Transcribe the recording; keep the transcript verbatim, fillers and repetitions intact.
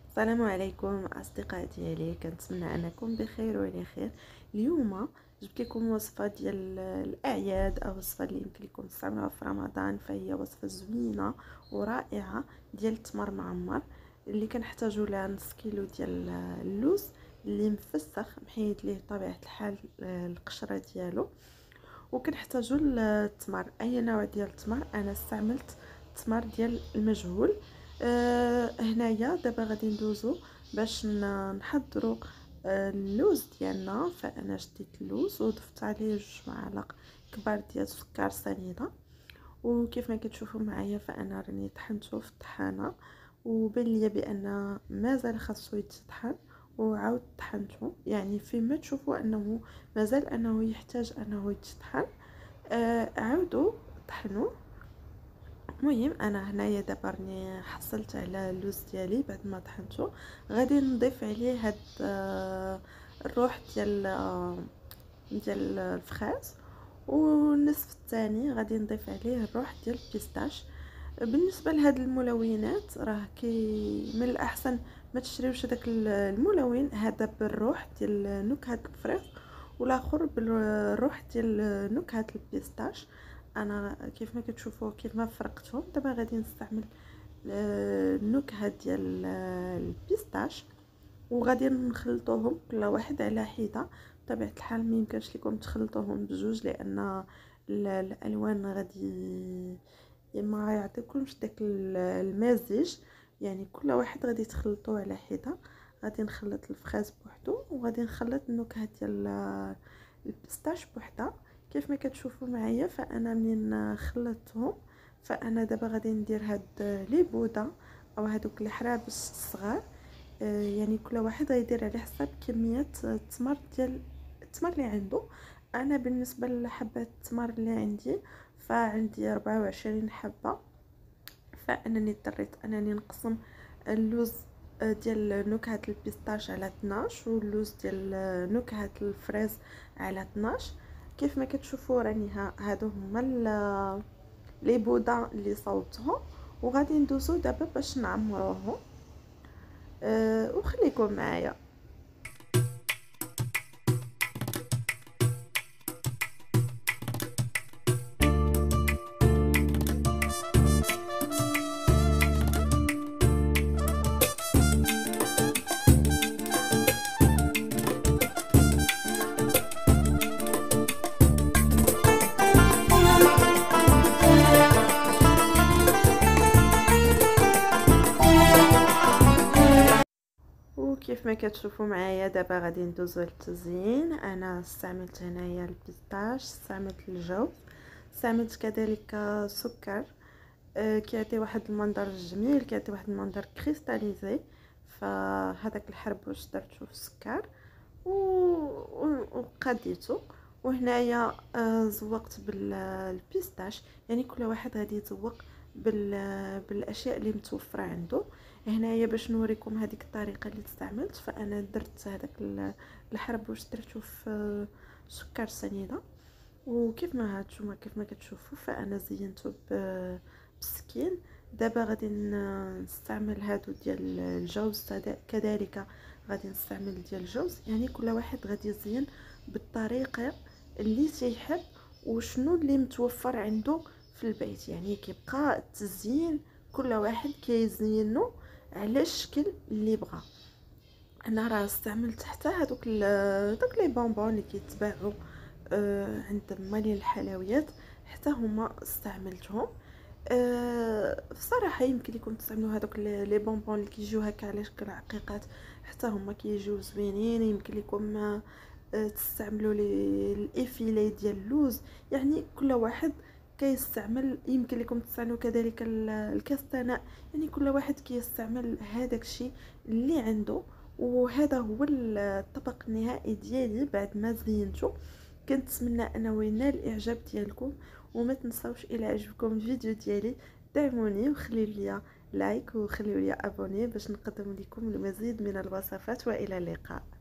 السلام عليكم اصدقاء ديالي، كنتمنى انكم بخير وعلى خير. اليوم جبت لكم وصفه ديال الاعياد او وصفه اللي يمكن لكم تستعملوها في رمضان، فهي وصفه زوينه ورائعه ديال التمر معمر اللي كنحتاجوا لها نص كيلو ديال اللوز اللي مفسخ محيد ليه طبيعه الحال القشره ديالو، وكنحتاجوا التمر. اي نوع ديال التمر؟ انا استعملت التمر ديال المجهول. آه هنايا دابا غادي ندوزو باش نحضروا آه اللوز ديالنا. فانا شديت اللوز وضفت عليه جوج معالق كبار ديال السكر سنيده، وكيف ما كتشوفوا معايا فانا راني طحنته في الطحانه، وبان ليا بان مازال خاصو يتطحن وعاود طحنته. يعني فيما تشوفوا انه مازال انه يحتاج انه يتطحن آه عاودوا طحنوه. المهم انا هنايا دابا راني حصلت على اللوز ديالي بعد ما طحنته، غادي نضيف عليه هاد آه الروح ديال آه ديال الفخاز، والنصف الثاني غادي نضيف عليه الروح ديال البيستاش. بالنسبه لهاد الملونات راه كي من الاحسن ما تشريوش هذاك الملون، هذا بالروح ديال نكهه الفريز والاخر بالروح ديال نكهه البيستاش. انا كيف ما كتشوفوا كيف ما فرقتهم دابا غادي نستعمل النكهه ديال البيستاش، وغادي نخلطوهم كل واحد على حده. بطبيعه الحال ما يمكنش لكم تخلطوهم بجوج لان الالوان غادي ما يعطيكمش داك المزيج، يعني كل واحد غادي تخلطوه على حده. غادي نخلط الفخاز بوحدو وغادي نخلط النكهه ديال البيستاش بوحدها. كيف ما كتشوفوا معايا فانا منين خلطتهم فانا دابا غادي ندير هاد لي بوده او هادوك الحرابس الصغار. يعني كل واحد غيدير على حسب كميه التمر ديال التمر اللي عنده. انا بالنسبه لحبات التمر اللي عندي فعندي أربعة وعشرين حبه، فانني اضطريت انني نقسم اللوز ديال نكهه البيستاش على اثناش واللوز ديال نكهه الفريز على اثناش. كيف ما كتشوفوا راني هادو هما لي بودا اللي صوبتهم، وغادي ندوزو دابا باش نعمروهم. أه وخليكم معايا. وكيف ما كتشوفوا معايا دابا غادي ندوزو للتزيين. انا استعملت هنايا البيستاش، استعملت الجوز، استعملت كذلك سكر آه كيعطي واحد المنظر جميل، كيعطي واحد المنظر كريستاليزي. فهذاك الحربوش درتو في السكر وقديته. وهنايا آه زوقت بالبيستاش. يعني كل واحد غادي يتذوق بالاشياء اللي متوفره عنده. هنايا باش نوريكم هذيك الطريقه اللي استعملت، فانا درت هذاك الحربوش درته في سكر سنيده، وكيف ما هانتوما كيف ما كتشوفوا فانا زينته بالسكين. دابا غادي نستعمل هادو ديال الجوز كذلك، غادي نستعمل ديال الجوز. يعني كل واحد غادي يزين بالطريقه اللي تيحب وشنو اللي متوفر عنده في البيت. يعني كيبقى التزيين كل واحد كيزينو على الشكل اللي بغى. انا راه استعملت حتى هذوك دوك لي بونبون اللي كيتباعوا آه عند مالين الحلويات، حتى هما استعملتهم. أه بصراحه يمكن لكم تستعملوا هذوك لي بونبون اللي كيجيو هكا على شكل عقيقات، حتى هما كيجيو زوينين. يمكن لكم أه تستعملوا لي الافيلي ديال اللوز. يعني كل واحد كيستعمل. يمكن لكم تستعملوا كذلك الكاستناء. يعني كل واحد كيستعمل هذاك الشيء اللي عنده. وهذا هو الطبق النهائي ديالي بعد ما زينته. كنتمنى انه ينال الاعجاب ديالكم، وما تنساوش الى عجبكم الفيديو ديالي دعموني وخليوا لي لايك وخليوا لي ابوني باش نقدم لكم المزيد من الوصفات. والى اللقاء.